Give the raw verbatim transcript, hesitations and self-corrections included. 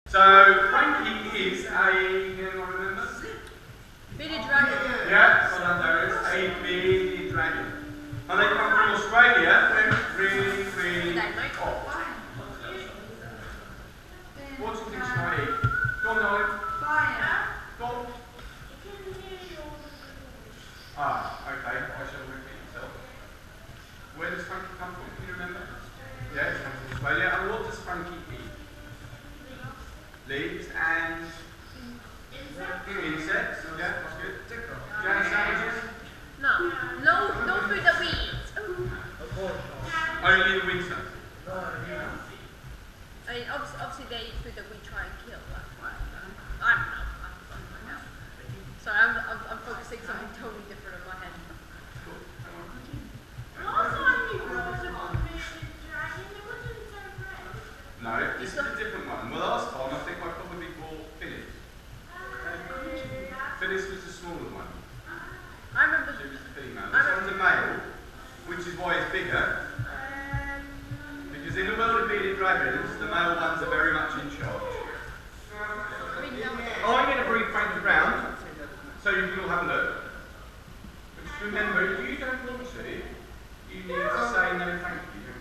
So, Frankie is a, anyone remember? Bearded dragon. Yeah, so there is a bearded dragon. And they come from Australia, they're really, really hot. What do you think she might eat? Go on, darling. Fire. Go on. Ah, okay, I shall repeat myself. Where does Frankie come from? Can you remember? Yeah, he comes from Australia. And what does Frankie eat? Leaves and insects. Yeah, that's good. Jam sandwiches? No, no, no food that we eat. Only in the winter. I mean, obviously, obviously they eat food that we try and kill. That's why. I don't know. I'm fine right now. Sorry, I'm, I'm, I'm focusing something totally different in my head. Last time you brought up a bearded dragon, it wasn't so red. No, this is a different one. Well, last time I think I probably bought Phyllis. Phyllis was the smaller one. I remember. She was the female. This one's a male, which is why it's bigger. Because in the world of bearded dragons, the male ones are very much in charge. I'm going to bring Frankie round so you can all have a look. But just remember, if you don't want to, you need to say no thank you.